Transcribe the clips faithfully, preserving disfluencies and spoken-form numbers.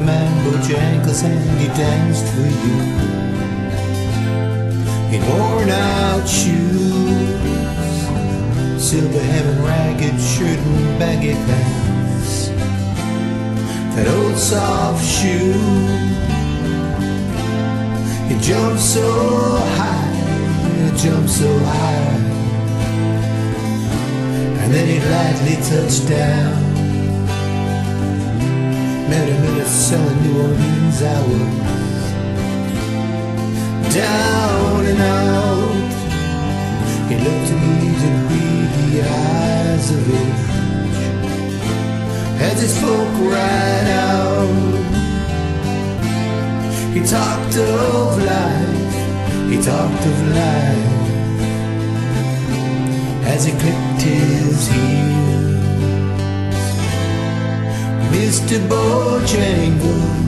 man Bojangles, and he danced for you in worn out shoes, silver hem and ragged shirt and baggy pants, that old soft shoe. He jumped so high, he jumped so high, and then he lightly touched down. Met him at a selling New Orleans hours, down and out. He looked to me to be the eyes of age as he spoke right out. He talked of life, he talked of life as he clicked his heels. Mister Bojangles,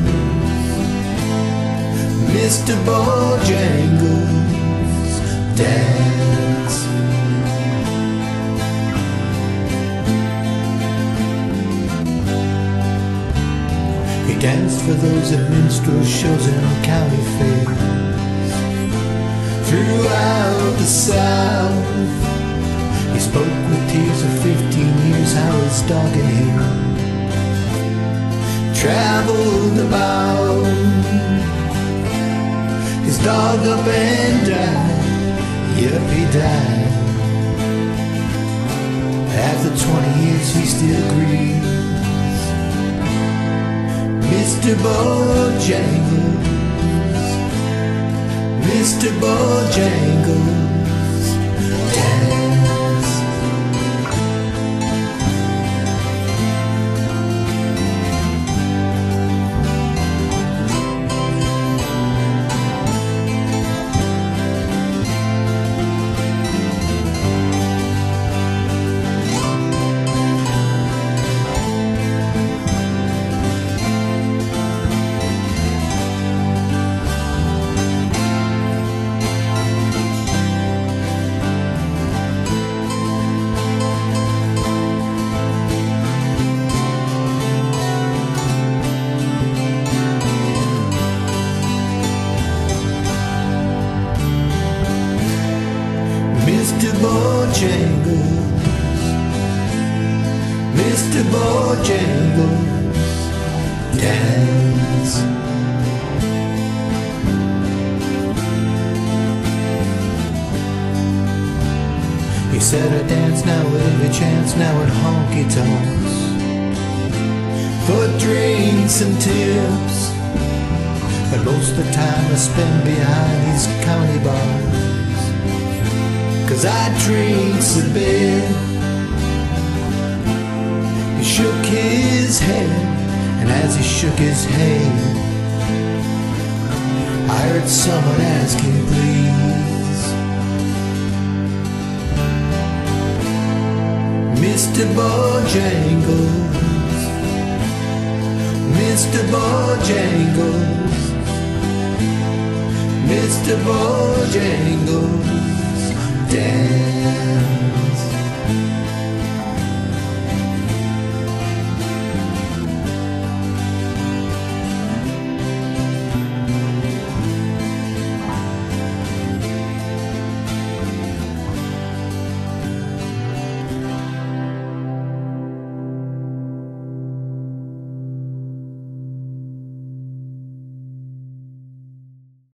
Mister Bojangles, dance. He danced for those at minstrel shows and county fairs throughout the South. He spoke with tears of fifteen years how his dog and him traveled about. His dog up and died, yep, he died. After twenty years he still grieves. Mister Bojangles, Mister Bojangles, dance. Mister Bojangles, Mister Bojangles, dance. He said I dance now with every chance, now at honky tonks, for drinks and tips, but most of the time I spend behind these county bars, 'cause I drinks a bit. He shook his head, and as he shook his head, I heard someone ask him, please. Mister Bojangles, Mister Bojangles, Mister Bojangles, dance.